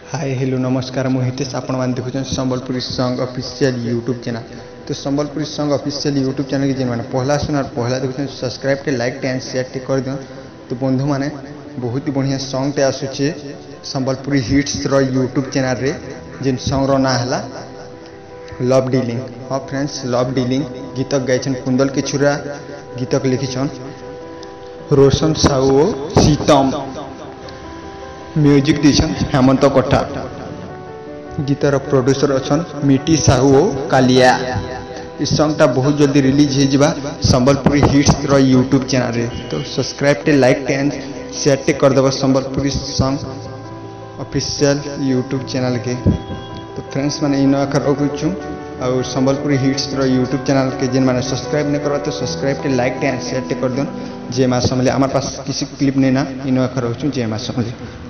Hi hello नमस्कार मु हितेश आपण मान देखुछन Sambalpuri song official YouTube channel. तो Sambalpuri song official YouTube channel के जिन माने पहला सुनार पहला देखुछन सब्सक्राइब टे लाइक टे एंड शेयर टे कर दियो। तो बंधु माने बहुत ही बढ़िया सॉन्ग टे आसुचे संबलपुरी हिट्स रो यूट्यूब चैनल रे जिन सॉन्ग रो ना हला लव डीलिंग। हां फ्रेंड्स, लव डीलिंग गीतक गायछन कुंदल किछुरा, गीतक लिखिछन रोशन साहू सीतम, म्यूजिक दीछन हेमंत कोठा, गीतर प्रोड्यूसर अछन मिटी साहू कालिया। इस सॉन्ग टा बहुत जल्दी रिलीज हो जिबा संबलपुरी हिट्स रो यूट्यूब चैनल रे। तो सब्सक्राइब टे लाइक टे एंड शेयर टे कर देबो Sambalpuri song official YouTube channel के। तो फ्रेंड्स माने इन अखर रखुछु और संबलपुरी हिट्स रो यूट्यूब चैनल के जिन माने सब्सक्राइब नहीं करबा तो सब्सक्राइब टे लाइक टे एंड शेयर टे कर दन। जय मां समले हमारे पास किसी क्लिप नहीं ना इन अखर रखुछु। जय मां समले।